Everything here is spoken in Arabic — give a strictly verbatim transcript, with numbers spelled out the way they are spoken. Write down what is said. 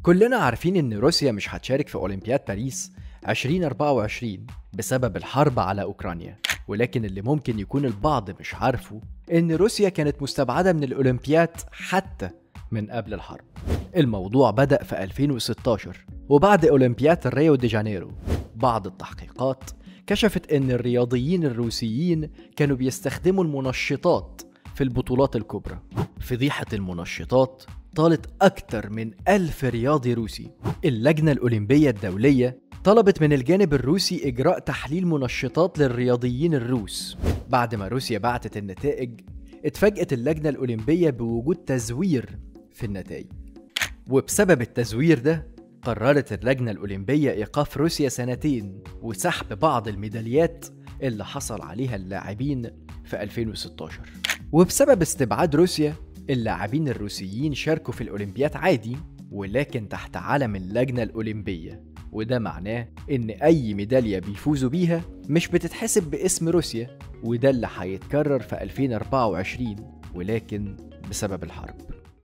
كلنا عارفين إن روسيا مش هتشارك في أولمبياد باريس ألفين وأربعة وعشرين بسبب الحرب على أوكرانيا، ولكن اللي ممكن يكون البعض مش عارفه إن روسيا كانت مستبعدة من الأولمبياد حتى من قبل الحرب. الموضوع بدأ في ألفين وستاشر وبعد أولمبياد ريو دي جانيرو. بعض التحقيقات كشفت إن الرياضيين الروسيين كانوا بيستخدموا المنشطات في البطولات الكبرى. فضيحة المنشطات طالت أكتر من ألف رياضي روسي. اللجنة الأولمبية الدولية طلبت من الجانب الروسي إجراء تحليل منشطات للرياضيين الروس. بعد ما روسيا بعتت النتائج، اتفاجأت اللجنة الأولمبية بوجود تزوير في النتائج، وبسبب التزوير ده قررت اللجنة الأولمبية إيقاف روسيا سنتين وسحب بعض الميداليات اللي حصل عليها اللاعبين في ألفين وستاشر. وبسبب استبعاد روسيا، اللاعبين الروسيين شاركوا في الأولمبياد عادي، ولكن تحت علم اللجنة الأولمبية، وده معناه إن أي ميدالية بيفوزوا بيها مش بتتحسب باسم روسيا، وده اللي هيتكرر في ألفين وأربعة وعشرين ولكن بسبب الحرب.